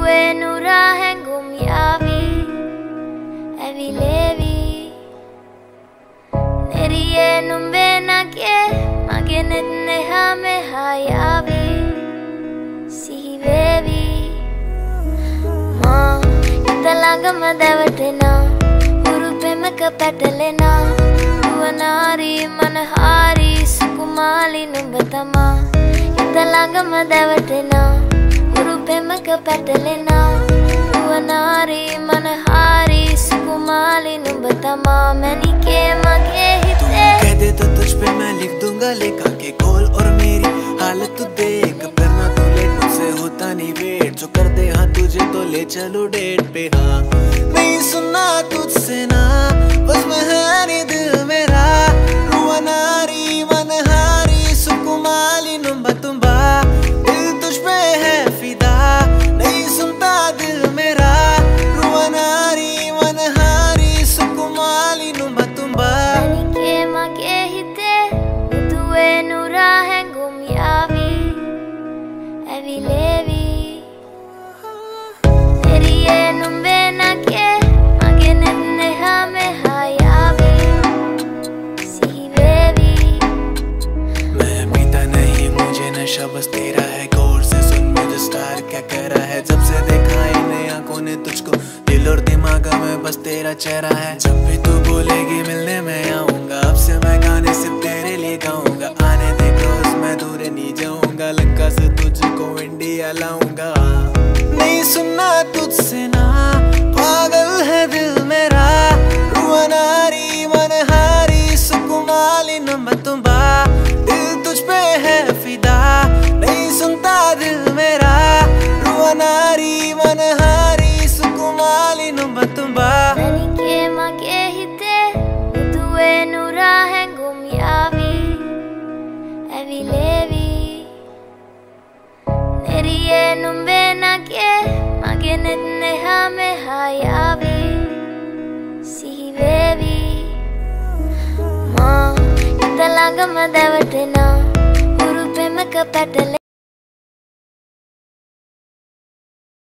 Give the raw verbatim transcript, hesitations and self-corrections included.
Due nura hengum yavi Evi levi Neriye numbe nake Magenet neha me hayavi Sihi vevi Ma Italanga madavatena Urupe meka patalena Duanari manahari Sukumali numbatama Italanga madavatena Urupe patalena Duanari manahari Sukumali numbatama मैंने के मगे हिते तुम कह दे तो तुझ पे मैं लिख दूंगा लेखा के खोल और मेरी हालत तू देख फिर ना तू लेट मुझसे होता नहीं वेट जो कर दे हाँ तुझे तो ले चलो डेट पे हाँ नहीं सुनना तुझसे ना बस में है नहीं दिल मेरा रुआनारी मनहारी सुकुमाली नुम्बा तुम्बा दिल तुझ पे है फिदा नहीं सुनता दिल मेरा रुआनारी मनहारी सुकुमाली नुम्बा तुम्बा Evi levi Neriye numbe nake Magenet neha me hayavi Sihi vevi मैं पीता नहीं मुझे नशा बस तेरा है गौर से सुन मुझे स्टार क्या कह रहा है जब से देखा इन आंखों ने तुझको दिल और दिमाग में बस तेरा चेहरा है जब भी तू बोलेगी मिलने मैं आऊंगा अब से मैं गाने सिर्फ तेरे लिए गाऊंगा आने दे क्लोज मैं दूर नहीं जाऊंगा लंका से तुझको इंडिया लाऊंगा नहीं सुनना तुझसे ना पागल है दिल मेरा रुआनारी मनहारी सुकुमाली नुम्बा तुम्बा दिल तुझ पे है फिदा नहीं सुनता दिल मेरा रुआनारी मनहारी सुकुमाली नुम्बा तुम्बा मैंने के मगे हिते Due nura hengum yavi Evi levi Neriye numbe nake Magenet neha me hayavi Sihi vevi Ma Italanga madavatena Urupe meka patalena